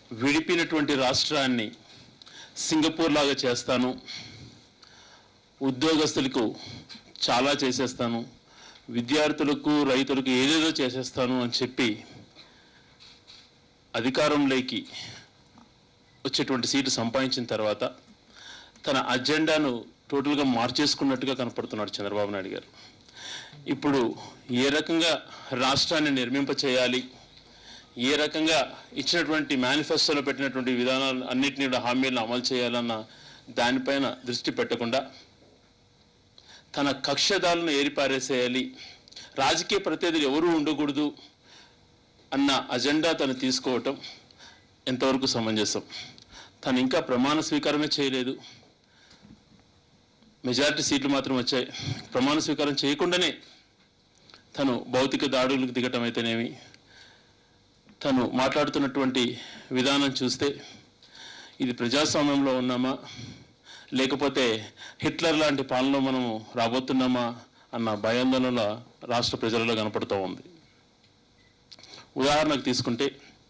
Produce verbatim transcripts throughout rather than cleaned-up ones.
విడిపినటువంటి రాష్ట్రాన్ని సింగపూర్ లాగా చేస్తాను, ఉద్యోగస్తులకు చాలా చేసేస్తాను, విద్యార్థులకు రైతులకు ఏదేదో చేసేస్తాను అని చెప్పి అధికారంలోకి వచ్చేటువంటి సీటు సంపాదించిన తర్వాత తన అజెండాను టోటల్గా మార్చేసుకున్నట్టుగా కనపడుతున్నాడు చంద్రబాబు నాయుడు గారు. ఇప్పుడు ఏ రకంగా రాష్ట్రాన్ని నిర్మింప చేయాలి, ఏ రకంగా ఇచ్చినటువంటి మేనిఫెస్టోలో పెట్టినటువంటి విధానాలు అన్నింటినీ కూడా హామీలను అమలు చేయాలన్న దానిపైన దృష్టి పెట్టకుండా తన కక్షదాలను ఏరిపారేసేయాలి, రాజకీయ ప్రతినిధులు ఎవరూ ఉండకూడదు అన్న అజెండా తను తీసుకోవటం ఎంతవరకు సమంజసం? తను ఇంకా ప్రమాణ స్వీకారమే చేయలేదు, మెజారిటీ సీట్లు మాత్రం వచ్చాయి. ప్రమాణ స్వీకారం చేయకుండానే తను భౌతిక దాడులకు దిగటం అయితేనేమి, తను మాట్లాడుతున్నటువంటి విధానం చూస్తే ఇది ప్రజాస్వామ్యంలో ఉన్నామా లేకపోతే హిట్లర్ లాంటి పాలనలో మనము రాబోతున్నామా అన్న భయాందోళన రాష్ట్ర ప్రజలలో కనపడుతూ ఉంది. ఉదాహరణకు తీసుకుంటే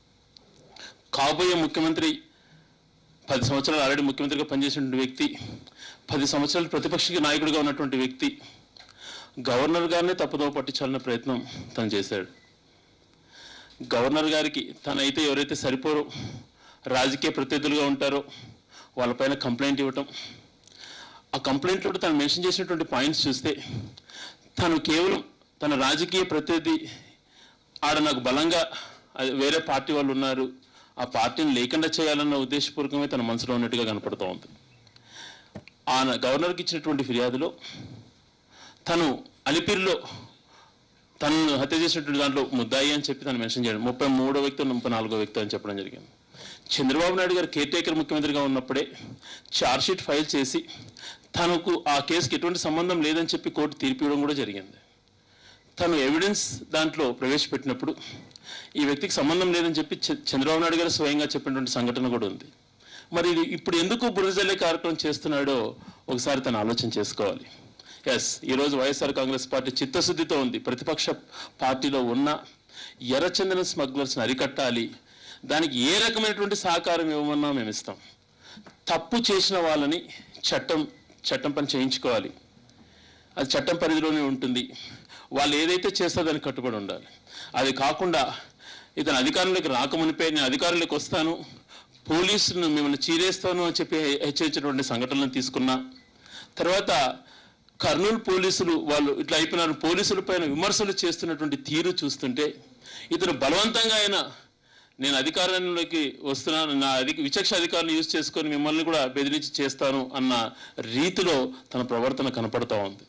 కాబోయే ముఖ్యమంత్రి పది సంవత్సరాలు ఆల్రెడీ ముఖ్యమంత్రిగా పనిచేసినటువంటి వ్యక్తి, పది సంవత్సరాలు ప్రతిపక్ష నాయకుడిగా ఉన్నటువంటి వ్యక్తి గవర్నర్ గారినే తప్పుదోవ పట్టించాలనే ప్రయత్నం తను చేశాడు. గవర్నర్ గారికి తనైతే ఎవరైతే సరిపోరో రాజకీయ ప్రతినిధులుగా ఉంటారో వాళ్ళపైన కంప్లైంట్ ఇవ్వటం, ఆ కంప్లైంట్లో తను మెన్షన్ చేసినటువంటి పాయింట్స్ చూస్తే తను కేవలం తన రాజకీయ ప్రతినిధి ఆడ నాకు బలంగా వేరే పార్టీ వాళ్ళు ఉన్నారు, ఆ పార్టీని లేకుండా చేయాలన్న ఉద్దేశపూర్వకమే తన మనసులో ఉన్నట్టుగా కనపడుతూ ఉంది. ఆ గవర్నర్కి ఇచ్చినటువంటి ఫిర్యాదులో తను అలిపిరిలో తనను హత్య చేసినటువంటి దాంట్లో ముద్దాయి అని చెప్పి తను మెన్షన్ చేయడం, ముప్పై మూడో వ్యక్తి ముప్పై నాలుగో వ్యక్తి అని చెప్పడం జరిగింది. చంద్రబాబు నాయుడు గారు కేర్ టేకర్ ముఖ్యమంత్రిగా ఉన్నప్పుడే ఛార్జ్షీట్ ఫైల్ చేసి తనకు ఆ కేసుకి ఎటువంటి సంబంధం లేదని చెప్పి కోర్టు తీర్పు ఇవ్వడం కూడా జరిగింది. తను ఎవిడెన్స్ దాంట్లో ప్రవేశపెట్టినప్పుడు ఈ వ్యక్తికి సంబంధం లేదని చెప్పి చంద్రబాబు నాయుడు గారు స్వయంగా చెప్పినటువంటి సంఘటన కూడా ఉంది. మరి ఇది ఇప్పుడు ఎందుకు బురదజల్లే కార్యక్రమం చేస్తున్నాడో ఒకసారి తను ఆలోచన చేసుకోవాలి. ఎస్, ఈరోజు వైఎస్ఆర్ కాంగ్రెస్ పార్టీ చిత్తశుద్ధితో ఉంది. ప్రతిపక్ష పార్టీలో ఉన్న ఎర్రచందన స్మగ్లర్స్ని అరికట్టాలి, దానికి ఏ రకమైనటువంటి సహకారం ఇవ్వమన్నా మేము ఇస్తాం. తప్పు చేసిన వాళ్ళని చట్టం చట్టం పని చేయించుకోవాలి, అది చట్టం పరిధిలోనే ఉంటుంది. వాళ్ళు ఏదైతే చేస్తారో దానికి కట్టుబడి ఉండాలి. అది కాకుండా ఇతను అధికారంలోకి రాకమునిపే నేను అధికారంలోకి వస్తాను, పోలీసులను మిమ్మల్ని చీరేస్తాను అని చెప్పి హెచ్చరించినటువంటి సంఘటనలను తీసుకున్నా. తర్వాత కర్నూలు పోలీసులు వాళ్ళు ఇట్లా అయిపోయినారు, పోలీసుల పైన విమర్శలు చేస్తున్నటువంటి తీరు చూస్తుంటే ఇతను బలవంతంగా అయినా నేను అధికారంలోకి వస్తున్నాను, నా అధిక విచక్ష అధికారులను యూజ్ చేసుకొని మిమ్మల్ని కూడా బెదిరించి చేస్తాను అన్న రీతిలో తన ప్రవర్తన కనపడుతూ ఉంది.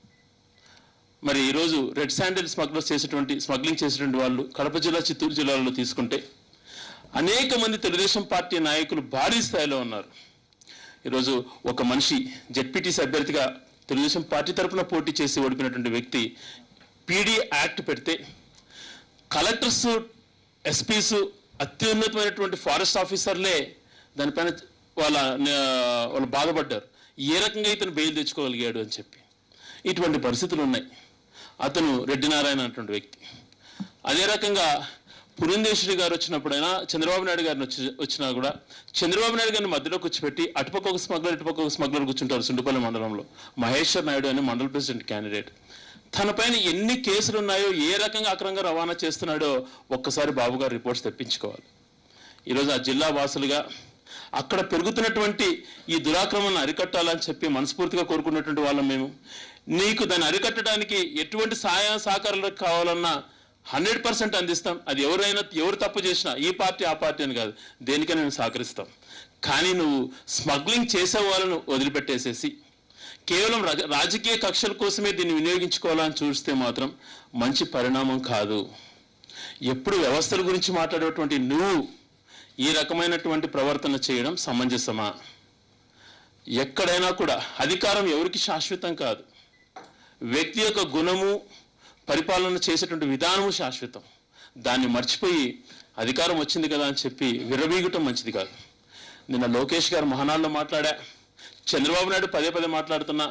మరి ఈరోజు రెడ్ శాండిల్ స్మగ్లర్స్ చేసేటువంటి స్మగ్లింగ్ చేసేటువంటి వాళ్ళు కడప జిల్లా, చిత్తూరు జిల్లాలో తీసుకుంటే అనేక మంది తెలుగుదేశం పార్టీ నాయకులు భారీ స్థాయిలో ఉన్నారు. ఈరోజు ఒక మనిషి జెడ్పీటీసీ అభ్యర్థిగా తెలుగుదేశం పార్టీ తరఫున పోటీ చేసి ఓడిపోయినటువంటి వ్యక్తి పీడీ యాక్ట్ పెడితే కలెక్టర్స్, ఎస్పీస్, అత్యున్నతమైనటువంటి ఫారెస్ట్ ఆఫీసర్లే దానిపైన వాళ్ళ వాళ్ళు బాధపడ్డారు, ఏ రకంగా ఇతను బెయిల్ తెచ్చుకోగలిగాడు అని చెప్పి. ఇటువంటి పరిస్థితులు ఉన్నాయి. అతను రెడ్డి నారాయణ అటువంటి వ్యక్తి. అదే రకంగా పురంధేశ్వరి గారు వచ్చినప్పుడైనా చంద్రబాబు నాయుడు గారిని వచ్చి వచ్చినా కూడా చంద్రబాబు నాయుడు గారిని మధ్యలో కూర్చోపెట్టి అటుపక్క ఒక స్మగ్లర్ ఇటుపక్క ఒక స్మగ్లర్ కూర్చుంటారు. సుండుపల్లి మండలంలో మహేశ్వర్ నాయుడు అని మండల ప్రెసిడెంట్ క్యాండిడేట్. తనపైన ఎన్ని కేసులు ఉన్నాయో, ఏ రకంగా అక్రమంగా రవాణా చేస్తున్నాడో ఒక్కసారి బాబు గారు రిపోర్ట్స్ తెప్పించుకోవాలి. ఈరోజు ఆ జిల్లా వాసులుగా అక్కడ పెరుగుతున్నటువంటి ఈ దురాక్రమణను అరికట్టాలని చెప్పి మనస్ఫూర్తిగా కోరుకున్నటువంటి వాళ్ళం మేము. నీకు దాన్ని అరికట్టడానికి ఎటువంటి సహాయ సహకారాలు కావాలన్నా హండ్రెడ్ పర్సెంట్ అందిస్తాం. అది ఎవరైనా ఎవరు తప్పు చేసినా ఈ పార్టీ ఆ పార్టీ అని కాదు, దేనికైనా మేము సహకరిస్తాం. కానీ నువ్వు స్మగ్లింగ్ చేసే వాళ్ళను వదిలిపెట్టేసేసి కేవలం రాజకీయ కక్షల కోసమే దీన్ని వినియోగించుకోవాలని చూస్తే మాత్రం మంచి పరిణామం కాదు. ఎప్పుడు వ్యవస్థల గురించి మాట్లాడేటువంటి నువ్వు ఈ రకమైనటువంటి ప్రవర్తన చేయడం సమంజసమా? ఎక్కడైనా కూడా అధికారం ఎవరికి శాశ్వతం కాదు. వ్యక్తి యొక్క గుణము, పరిపాలన చేసేటువంటి విధానము శాశ్వతం. దాన్ని మర్చిపోయి అధికారం వచ్చింది కదా అని చెప్పి విర్రవీగటం మంచిది కాదు. నిన్న లోకేష్ గారు మహానాడులో మాట్లాడా, చంద్రబాబు నాయుడు పదే పదే మాట్లాడుతున్నా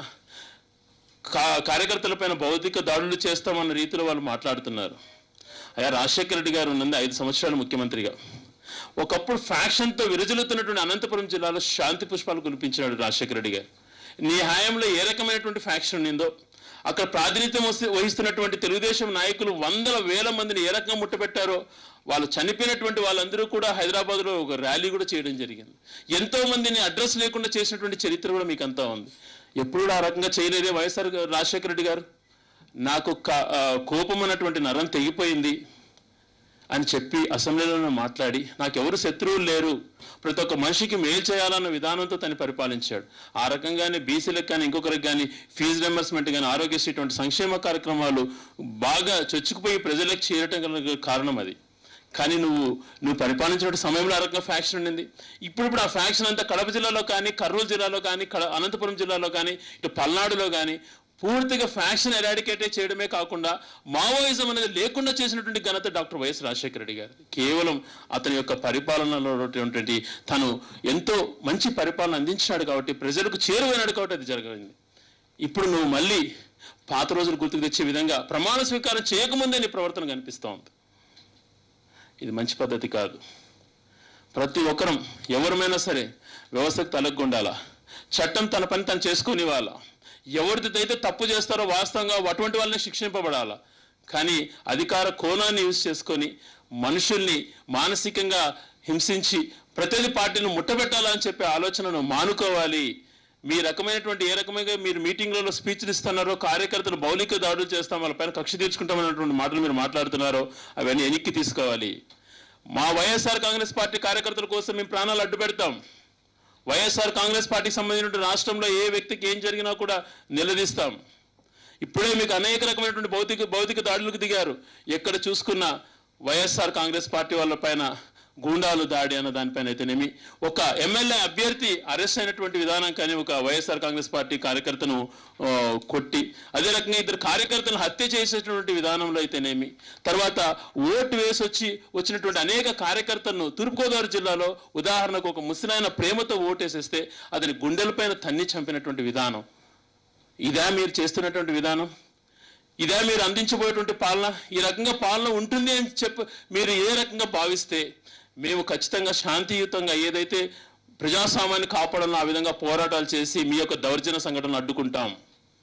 కా కార్యకర్తలపైన భౌతిక దాడులు చేస్తామన్న రీతిలో వాళ్ళు మాట్లాడుతున్నారు. అయ్యా, రాజశేఖర రెడ్డి గారు ఉన్నది ఐదు సంవత్సరాలు ముఖ్యమంత్రిగా. ఒకప్పుడు ఫ్యాక్షన్తో విరజిల్లుతున్నటువంటి అనంతపురం జిల్లాలో శాంతి పుష్పాలు కురిపించాడు రాజశేఖర రెడ్డి గారు. నీ హయాంలో ఏ రకమైనటువంటి ఫ్యాక్షన్ ఉందో, అక్కడ ప్రాతినిధ్యం వహిస్తున్నటువంటి తెలుగుదేశం నాయకులు వందల వేల మందిని ఏ రకంగా ముట్టబెట్టారో, వాళ్ళు చనిపోయినటువంటి వాళ్ళందరూ కూడా హైదరాబాద్లో ఒక ర్యాలీ కూడా చేయడం జరిగింది. ఎంతో మందిని అడ్రస్ లేకుండా చేసినటువంటి చరిత్ర కూడా మీకు అంతా ఉంది. ఎప్పుడు ఆ రకంగా చేయలేదే వైఎస్ఆర్ రాజశేఖర రెడ్డి గారు. నాకు కోపం అన్నటువంటి నరం తెగిపోయింది అని చెప్పి అసెంబ్లీలో మాట్లాడి, నాకెవరు శత్రువులు లేరు, ప్రతి ఒక్క మనిషికి మేలు చేయాలన్న విధానంతో తను పరిపాలించాడు. ఆ రకంగానే బీసీలకు కానీ ఇంకొకరికి కానీ ఫీజు రింబర్స్మెంట్ కానీ ఆరోగ్యశ్రీ ఇటువంటి సంక్షేమ కార్యక్రమాలు బాగా చొచ్చుకుపోయి ప్రజలకు చేరటం కారణం అది. కానీ నువ్వు నువ్వు పరిపాలించిన సమయంలో ఆ రకంగా ఫ్యాక్షన్ ఉండింది. ఇప్పుడు ఇప్పుడు ఆ ఫ్యాక్షన్ అంతా కడప జిల్లాలో కానీ, కర్నూలు జిల్లాలో కానీ, అనంతపురం జిల్లాలో కానీ, ఇటు పల్నాడులో కానీ పూర్తిగా ఫ్యాక్షన్ ఎరాడికేటే చేయడమే కాకుండా మావోయిజం అనేది లేకుండా చేసినటువంటి ఘనత డాక్టర్ వైఎస్ రాజశేఖర రెడ్డి గారు. కేవలం అతని యొక్క పరిపాలనలో ఉన్నటువంటి తను ఎంతో మంచి పరిపాలన అందించినాడు కాబట్టి, ప్రజలకు చేరువైనాడు కాబట్టి అది జరిగింది. ఇప్పుడు నువ్వు మళ్ళీ పాత రోజులు గుర్తుకు తెచ్చే విధంగా ప్రమాణ స్వీకారం చేయకముందే నీ ప్రవర్తన కనిపిస్తూ ఉంది. ఇది మంచి పద్ధతి కాదు. ప్రతి ఒక్కరం ఎవరమైనా సరే వ్యవస్థకు తలగ్గుండాలా, చట్టం తన పని తను చేసుకుని వాళ్ళ, ఎవరిదైతే తప్పు చేస్తారో వాస్తవంగా అటువంటి వాళ్ళని శిక్షింపబడాలా. కానీ అధికార కోణాన్ని యూజ్ చేసుకొని మనుషుల్ని మానసికంగా హింసించి ప్రతిదీ పార్టీని ముట్టబెట్టాలని చెప్పే ఆలోచనను మానుకోవాలి. మీ రకమైనటువంటి ఏ రకమైన మీరు మీటింగ్లలో స్పీచ్లు ఇస్తున్నారో, కార్యకర్తలు మౌలిక దాడులు చేస్తాం, వాళ్ళపైన కక్ష తీర్చుకుంటామన్నటువంటి మాటలు మీరు మాట్లాడుతున్నారో అవన్నీ వెనక్కి తీసుకోవాలి. మా వైఎస్ఆర్ కాంగ్రెస్ పార్టీ కార్యకర్తల కోసం మేము ప్రాణాలు అడ్డు పెడతాం. వైఎస్ఆర్ కాంగ్రెస్ పార్టీకి సంబంధించిన రాష్ట్రంలో ఏ వ్యక్తికి ఏం జరిగినా కూడా నిలదీస్తాం. ఇప్పుడే మీకు అనేక రకమైనటువంటి భౌతిక భౌతిక దాడులకు దిగారు. ఎక్కడ చూసుకున్నా వైఎస్ఆర్ కాంగ్రెస్ పార్టీ వాళ్ళ పైన గూండాలు దాడి అన్న దానిపైన అయితేనేమి, ఒక ఎమ్మెల్యే అభ్యర్థి అరెస్ట్ అయినటువంటి విధానం కానీ, ఒక వైఎస్ఆర్ కాంగ్రెస్ పార్టీ కార్యకర్తను కొట్టి, అదే రకంగా ఇద్దరు కార్యకర్తలను హత్య చేసేటువంటి విధానంలో అయితేనేమి, తర్వాత ఓటు వేసి వచ్చి వచ్చినటువంటి అనేక కార్యకర్తలను తూర్పుగోదావరి జిల్లాలో ఉదాహరణకు ఒక ముసలాయన ప్రేమతో ఓటేసేస్తే అతని గుండెలపైన తన్ని చంపినటువంటి విధానం, ఇదా మీరు చేస్తున్నటువంటి విధానం? ఇదే మీరు అందించబోయేటువంటి పాలన? ఈ రకంగా పాలన ఉంటుంది అని చెప్పి మీరు ఏ రకంగా భావిస్తే మేము ఖచ్చితంగా శాంతియుతంగా ఏదైతే ప్రజాస్వామ్యాన్ని కాపాడాలో ఆ విధంగా పోరాటాలు చేసి మీ యొక్క దౌర్జన్య సంఘటనలు అడ్డుకుంటాం.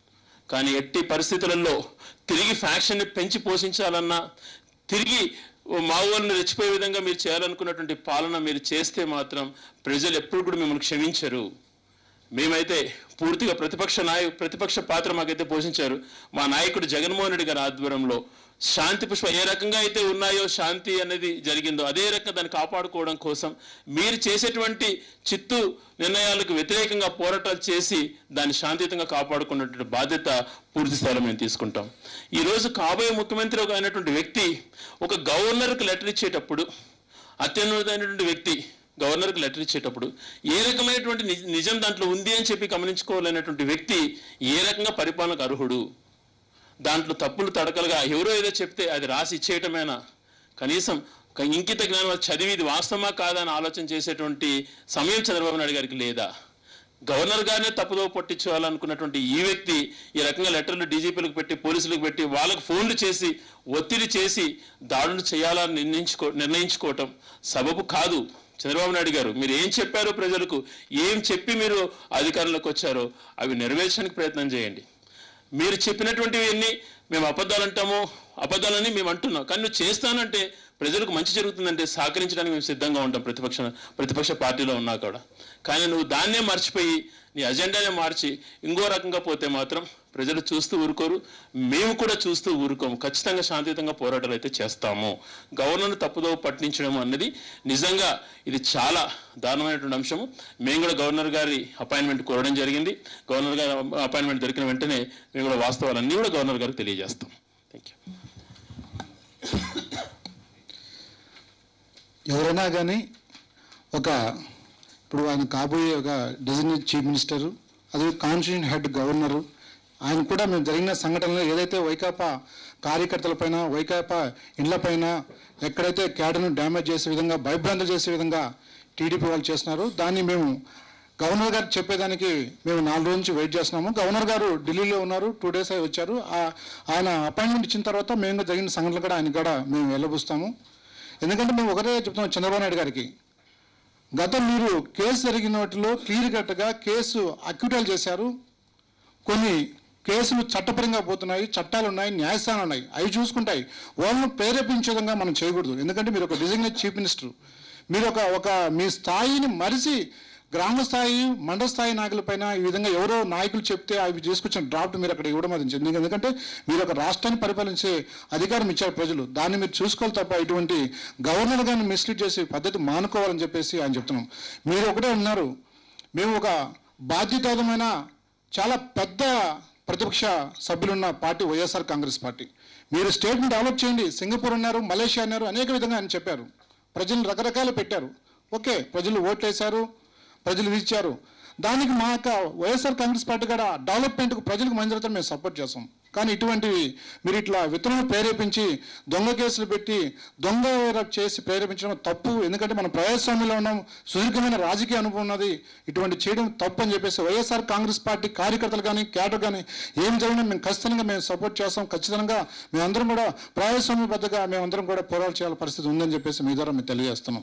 కానీ ఎట్టి పరిస్థితులలో తిరిగి ఫ్యాక్షన్ని పెంచి పోషించాలన్నా, తిరిగి మావోలను రెచ్చిపోయే విధంగా మీరు చేయాలనుకున్నటువంటి పాలన మీరు చేస్తే మాత్రం ప్రజలు ఎప్పుడు కూడా మిమ్మల్ని క్షమించరు. మేమైతే పూర్తిగా ప్రతిపక్ష నాయ ప్రతిపక్ష పాత్ర మాకైతే పోషించారు. మా నాయకుడు జగన్మోహన్ రెడ్డి గారి ఆధ్వర్యంలో శాంతి పుష్ప ఏ రకంగా అయితే ఉన్నాయో, శాంతి అనేది జరిగిందో అదే రకంగా దాన్ని కాపాడుకోవడం కోసం మీరు చేసేటువంటి చిత్తు నిర్ణయాలకు వ్యతిరేకంగా పోరాటాలు చేసి దాన్ని శాంతియుతంగా కాపాడుకున్నటువంటి బాధ్యత పూర్తి స్థాయిలో మేము తీసుకుంటాం. ఈరోజు కాబోయే ముఖ్యమంత్రి అయినటువంటి వ్యక్తి ఒక గవర్నర్కి లెటర్ ఇచ్చేటప్పుడు, అత్యున్నతమైనటువంటి వ్యక్తి గవర్నర్కి లెటర్ ఇచ్చేటప్పుడు ఏ రకమైనటువంటి నిజం దాంట్లో ఉంది అని చెప్పి గమనించుకోవాలనేటువంటి వ్యక్తి ఏ రకంగా పరిపాలనకు అర్హుడు? దాంట్లో తప్పులు తడకలుగా ఎవరో ఏదో చెప్తే అది రాసి ఇచ్చేయటమేనా? కనీసం ఇంకిత జ్ఞానం చదివి ఇది వాస్తవమా కాదా అని ఆలోచన చేసేటువంటి సమయం చంద్రబాబు నాయుడు గారికి లేదా? గవర్నర్ గారినే తప్పుదో పట్టించాలనుకున్నటువంటి ఈ వ్యక్తి ఈ రకంగా లెటర్లు డీజీపీలకు పెట్టి, పోలీసులకు పెట్టి, వాళ్ళకు ఫోన్లు చేసి ఒత్తిడి చేసి దాడులు చేయాలని నిర్ణయించుకో నిర్ణయించుకోవటం సబబు కాదు. చంద్రబాబు నాయుడు గారు మీరు ఏం చెప్పారో, ప్రజలకు ఏం చెప్పి మీరు అధికారంలోకి వచ్చారో అవి నెరవేర్చడానికి ప్రయత్నం చేయండి. మీరు చెప్పినటువంటివి అన్నీ మేము అబద్ధాలు అంటాము, అబద్ధాలని మేము అంటున్నాం, కానీ నువ్వు చేస్తానంటే ప్రజలకు మంచి జరుగుతుందంటే సహకరించడానికి మేము సిద్ధంగా ఉంటాం ప్రతిపక్ష ప్రతిపక్ష పార్టీలో ఉన్నా కూడా. కానీ నువ్వు దాన్నే మర్చిపోయి నీ అజెండానే మార్చి ఇంకో రకంగా పోతే మాత్రం ప్రజలు చూస్తూ ఊరుకోరు, మేము కూడా చూస్తూ ఊరుకోము. ఖచ్చితంగా శాంతియుతంగా పోరాటాలు అయితే చేస్తాము. గవర్నర్ను తప్పుదోవ పట్టించడం అన్నది నిజంగా ఇది చాలా దారుణమైనటువంటి అంశము. మేము కూడా గవర్నర్ గారి అపాయింట్మెంట్ కోరడం జరిగింది. గవర్నర్ గారి అపాయింట్మెంట్ దొరికిన వెంటనే మేము కూడా వాస్తవాలన్నీ కూడా గవర్నర్ గారికి తెలియజేస్తాం. Thank you. ఎవరైనా కానీ ఒక ఇప్పుడు ఆయన కాబోయే ఒక డెసిగ్నేట్ చీఫ్ మినిస్టరు, అది కాన్స్టిట్యూషన్ హెడ్ గవర్నరు, ఆయన కూడా మేము జరిగిన సంఘటనలో ఏదైతే వైకాపా కార్యకర్తలపైన, వైకాపా ఇండ్లపైన ఎక్కడైతే క్యాడర్ను డ్యామేజ్ చేసే విధంగా, భయభ్రాంతులు చేసే విధంగా టీడీపీ వాళ్ళు చేస్తున్నారు, దాన్ని మేము గవర్నర్ గారు చెప్పేదానికి మేము నాలుగు రోజుల నుంచి వెయిట్ చేస్తున్నాము. గవర్నర్ గారు ఢిల్లీలో ఉన్నారు, టూ డేస్ అయి వచ్చారు. ఆయన అపాయింట్మెంట్ ఇచ్చిన తర్వాత మేము జరిగిన సంఘటనలు కూడా ఆయన కూడా మేము వెళ్ళబుస్తాము. ఎందుకంటే మేము ఒకటే చెప్తున్నాం చంద్రబాబు నాయుడు గారికి, గతం మీరు కేసు జరిగిన వాటిలో క్లియర్ కట్గా కేసు అక్యూటల్ చేశారు, కొన్ని కేసులు చట్టపరంగా పోతున్నాయి, చట్టాలు ఉన్నాయి, న్యాయస్థానాలు ఉన్నాయి, అవి చూసుకుంటాయి. వాళ్ళను ప్రేరేపించే విధంగా మనం చేయకూడదు. ఎందుకంటే మీరు ఒక డిజిగ్నేట్ చీఫ్ మినిస్టర్, మీరు ఒక ఒక మీ స్థాయిని మరిచి గ్రామ స్థాయి మండల స్థాయి నాయకులపైన ఈ విధంగా ఎవరో నాయకులు చెప్తే అవి చేసుకొచ్చిన డ్రాఫ్ట్ మీరు అక్కడ ఇవ్వడం అది ఎందుకంటే మీరు ఒక రాష్ట్రాన్ని పరిపాలించే అధికారం ఇచ్చారు ప్రజలు, దాన్ని మీరు చూసుకోవాలి తప్ప ఇటువంటి గవర్నర్ గారిని మిస్లీడ్ చేసే పద్ధతి మానుకోవాలని చెప్పేసి ఆయన చెప్తున్నాం. మీరు ఒకటే ఉన్నారు, మేము ఒక బాధ్యతాయుతమైన చాలా పెద్ద ప్రతిపక్ష సభ్యులున్న పార్టీ వైఎస్ఆర్ కాంగ్రెస్ పార్టీ. మీరు స్టేట్ని డెవలప్ చేయండి, సింగపూర్ అన్నారు, మలేషియా అన్నారు, అనేక విధంగా ఆయన చెప్పారు, ప్రజలు రకరకాలు పెట్టారు. ఓకే, ప్రజలు ఓట్లు వేశారు, ప్రజలు ఇచ్చారు, దానికి మా యొక్క వైఎస్ఆర్ కాంగ్రెస్ పార్టీ కూడా డెవలప్మెంట్కు ప్రజలకు మంజూరతో మేము సపోర్ట్ చేస్తాం. కానీ ఇటువంటివి మీరు ఇట్లా విత్తనం ప్రేరేపించి దొంగ కేసులు పెట్టి దొంగ చేసి ప్రేరేపించడం తప్పు. ఎందుకంటే మనం ప్రజాస్వామ్యంలో ఉన్నాం, సుదీర్ఘమైన రాజకీయ అనుభవం ఉన్నది, ఇటువంటి చేయడం తప్పు అని చెప్పేసి వైఎస్ఆర్ కాంగ్రెస్ పార్టీ కార్యకర్తలు కానీ క్యాడర్ కానీ ఏం జరిగినా మేము ఖచ్చితంగా మేము సపోర్ట్ చేస్తాం. ఖచ్చితంగా మేమందరం కూడా ప్రజాస్వామ్యబద్ధంగా మేమందరం కూడా పోరాటం చేయాల్సిన పరిస్థితి ఉందని చెప్పేసి మీ ద్వారా మేము తెలియజేస్తున్నాం.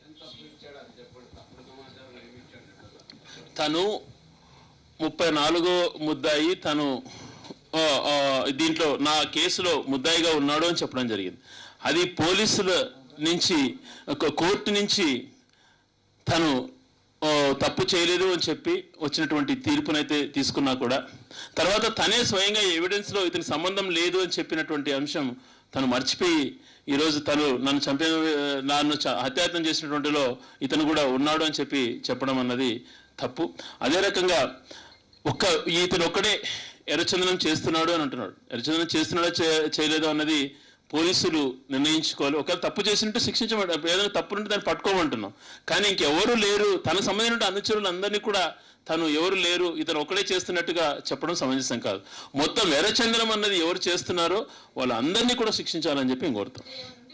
తను ముప్పై నాలుగో ముద్దాయి, తను దీంట్లో నా కేసులో ముద్దాయిగా ఉన్నాడు అని చెప్పడం జరిగింది. అది పోలీసుల నుంచి కోర్టు నుంచి తను తప్పు చేయలేదు అని చెప్పి వచ్చినటువంటి తీర్పునైతే తీసుకున్నా కూడా తర్వాత తనే స్వయంగా ఎవిడెన్స్లో ఇతని సంబంధం లేదు అని చెప్పినటువంటి అంశం తను మర్చిపోయి ఈరోజు తను నన్ను చంపే నన్ను హత్యాయత్నం చేసినటువంటిలో ఇతను కూడా ఉన్నాడు అని చెప్పి చెప్పడం అన్నది తప్పు. అదే రకంగా ఒక్క ఇతను ఒక్కడే ఎర్రచందనం చేస్తున్నాడు అని అంటున్నాడు. ఎర్రచందనం చేస్తున్నాడో చేయలేదో అన్నది పోలీసులు నిర్ణయించుకోవాలి. ఒకవేళ తప్పు చేసినట్టు శిక్షించమంట, ఏదైనా తప్పు ఉంటే దాన్ని పట్టుకోమంటున్నాం. కానీ ఇంకెవరు లేరు, తనకు సంబంధించిన అనుచరులందరినీ కూడా తను ఎవరు లేరు, ఇతను ఒకడే చేస్తున్నట్టుగా చెప్పడం సమంజసం కాదు. మొత్తం ఎర్రచందనం అన్నది ఎవరు చేస్తున్నారో వాళ్ళందరినీ కూడా శిక్షించాలని చెప్పి కోరుతాం.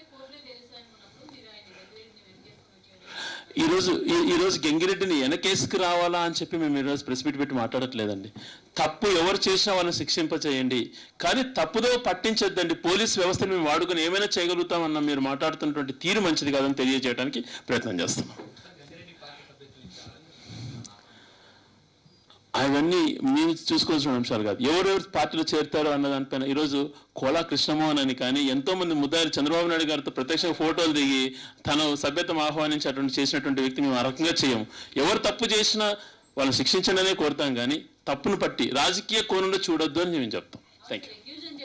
ఈరోజు ఈరోజు గంగిరెడ్డిని వెనకేసుకు రావాలా అని చెప్పి మేము ఈరోజు ప్రెస్ మీట్ పెట్టి మాట్లాడట్లేదండి. తప్పు ఎవరు చేసినా వాళ్ళని శిక్షింపచేయండి, కానీ తప్పుదో పట్టించొద్దండి. పోలీస్ వ్యవస్థను మేము వాడుకొని ఏమైనా చేయగలుగుతామన్న మీరు మాట్లాడుతున్నటువంటి తీరు మంచిది కాదని తెలియజేయడానికి ప్రయత్నం చేస్తున్నాం. అవన్నీ మేము చూసుకోవాల్సిన అంశాలు కాదు. ఎవరెవరు పార్టీలో చేరుతారో అన్న దానిపైన ఈరోజు కోలా కృష్ణమోహన్ అని కానీ ఎంతోమంది ముద్దాయిలు చంద్రబాబు నాయుడు గారితో ప్రత్యక్షంగా ఫోటోలు దిగి తను సభ్యత్వం ఆహ్వానించి అటువంటి చేసినటువంటి వ్యక్తి మేము ఆ రకంగా చేయము. ఎవరు తప్పు చేసినా వాళ్ళని శిక్షించండి అనే కోరుతాం, కానీ తప్పును పట్టి రాజకీయ కోణంలో చూడొద్దు అని మేము చెప్తాం. Thank you.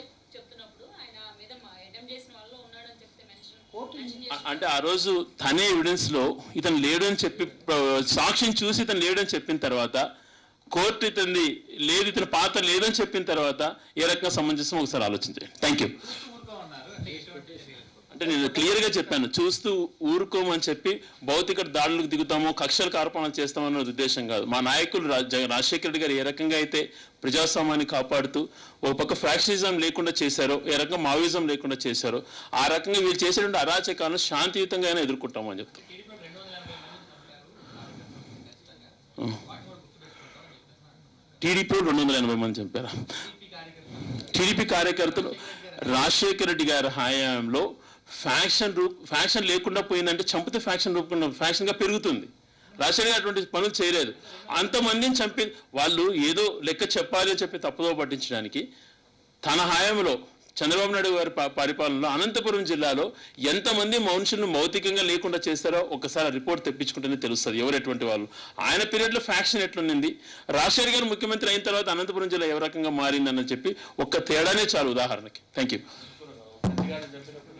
అంటే ఆ రోజు తనే ఎవిడెన్స్లో ఇతను లేడు అని చెప్పి సాక్షిని చూసి ఇతను లేడు అని చెప్పిన తర్వాత కోర్టు ఇతని లేదు, ఇతని పాత్ర లేదని చెప్పిన తర్వాత ఏ రకంగా సమంజసం ఒకసారి ఆలోచించండి. Thank you. అంటే నేను క్లియర్గా చెప్పాను, చూస్తూ ఊరుకోమని చెప్పి భౌతిక దాడులకు దిగుతామో కక్షలకు ఆరోపణలు చేస్తామన్న ఉద్దేశం కాదు. మా నాయకులు రాజశేఖర రెడ్డి గారు ఏ రకంగా అయితే ప్రజాస్వామ్యాన్ని కాపాడుతూ ఒక పక్క ఫ్యాక్షనిజం లేకుండా చేశారో, ఏ రకంగా మావోయిజం లేకుండా చేశారో, ఆ రకంగా వీళ్ళు చేసేటువంటి అరాచకాలను శాంతియుతంగా అయినా ఎదుర్కొంటామని చెప్తాం. టీడీపీ రెండు వందల ఎనభై మంది చంపారు. టీడీపీ కార్యకర్తలు రాజశేఖర రెడ్డి గారి హయాంలో ఫ్యాక్షన్ రూప్ ఫ్యాక్షన్ లేకుండా పోయిందంటే చంపితే ఫ్యాక్షన్ రూపకుండా ఫ్యాక్షన్గా పెరుగుతుంది. రాజశేఖర గారు అటువంటి పనులు చేయలేదు. అంతమందిని చంపి వాళ్ళు ఏదో లెక్క చెప్పాలి అని చెప్పి తప్పుదో పట్టించడానికి తన హయాంలో చంద్రబాబు నాయుడు గారి పరిపాలనలో అనంతపురం జిల్లాలో ఎంతమంది మనుషులను భౌతికంగా లేకుండా చేస్తారో ఒకసారి రిపోర్ట్ తెప్పించుకుంటేనే తెలుస్తుంది ఎవరు ఎటువంటి వాళ్ళు. ఆయన పీరియడ్లో ఫ్యాక్షన్ ఎట్లుంది, రాజశేఖర్ గారు ముఖ్యమంత్రి అయిన తర్వాత అనంతపురం జిల్లా ఏ రకంగా మారిందని చెప్పి ఒక్క తేడానే చాలు ఉదాహరణకి. Thank you.